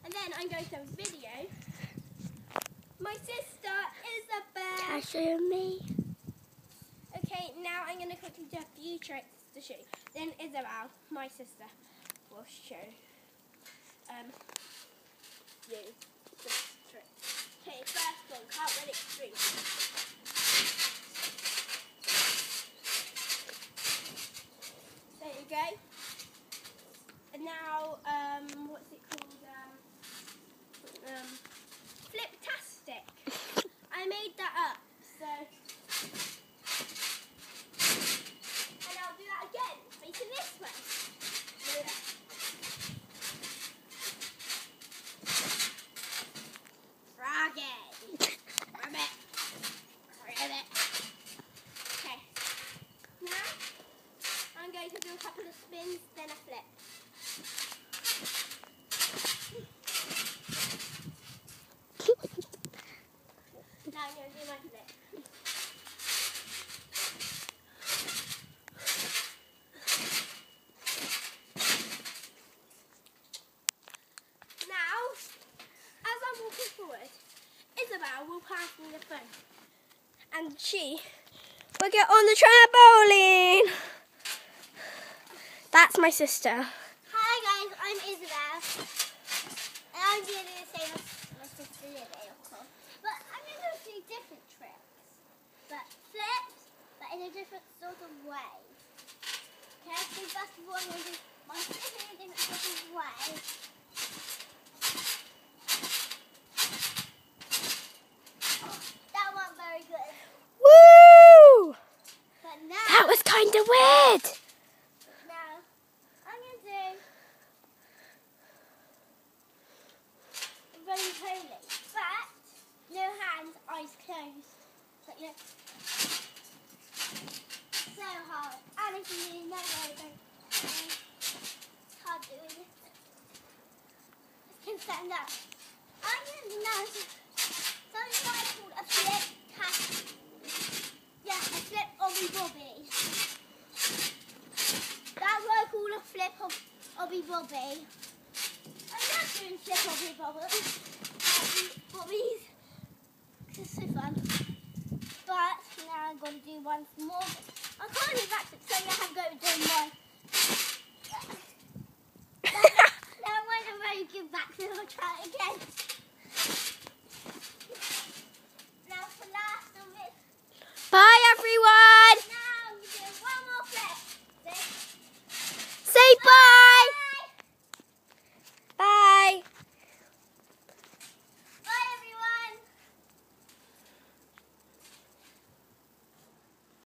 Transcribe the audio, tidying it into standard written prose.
And then I'm going to have a video. My sister, Isabelle. Can I show me? Okay, now I'm going to quickly do a few tricks to show you. Then Isabelle, my sister, will show you the tricks. Okay, first one, cartwheel extreme. There you go. And now, what's it called? Flip-tastic. I made that up, so. And I'll do that again, facing this way. Froggy. Rabbit. Rabbit. Okay. Now, I'm going to do a couple of spins, then a flip. Now I'm going to do my flip. Now, as I'm walking forward, Isabelle will pass me the phone. And she will get on the trampoline. That's my sister. Hi guys, I'm Isabelle. And I'm going to do the same as my sister Lily, of course. But I'm going to do a few different tricks. But flips, but in a different sort of way. Okay, so first of all I'm going to do my flip in a different sort of way. Oh, that wasn't very good. Woo! But now, That was kind of weird. now I'm going to do roly poly. But no hands, eyes closed. But you know, so hard. And if you really know where it's hard doing it. I can stand up. I'm going to know something what I call a flip cast. Yeah, a flip obby bobby. That's what I call a flip obby bobby. I'm not doing flip obby bobbies. It's so fun. But now I'm going to do one more. I can't do that, so yeah, I'm going to do one